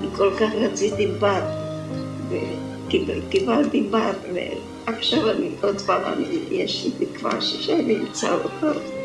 כל כך רציתי בת, וקיבלתי בת, ועכשיו עוד פעם יש לי תקווה שאני אמצא אותו.